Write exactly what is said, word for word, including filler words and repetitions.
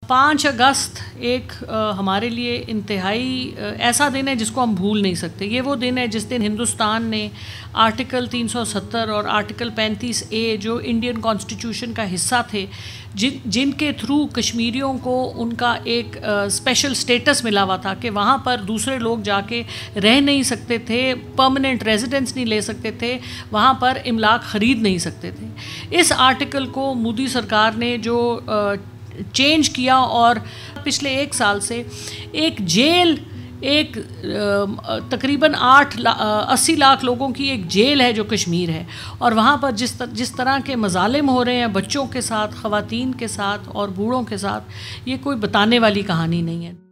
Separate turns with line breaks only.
पाँच अगस्त एक आ, हमारे लिए इंतहाई ऐसा दिन है जिसको हम भूल नहीं सकते। ये वो दिन है जिस दिन हिंदुस्तान ने आर्टिकल तीन सौ सत्तर और आर्टिकल पैंतीस ए जो इंडियन कॉन्स्टिट्यूशन का हिस्सा थे, जिन जिनके थ्रू कश्मीरियों को उनका एक स्पेशल स्टेटस मिला हुआ था कि वहाँ पर दूसरे लोग जाके रह नहीं सकते थे, परमानेंट रेजिडेंस नहीं ले सकते थे, वहाँ पर इमलाक ख़रीद नहीं सकते थे। इस आर्टिकल को मोदी सरकार ने जो आ, चेंज किया और पिछले एक साल से एक जेल, एक तकरीबन आठ ला, अस्सी लाख लोगों की एक जेल है जो कश्मीर है, और वहाँ पर जिस तर, जिस तरह के मजालिम हो रहे हैं बच्चों के साथ, ख़वातीन के साथ और बूढ़ों के साथ, ये कोई बताने वाली कहानी नहीं है।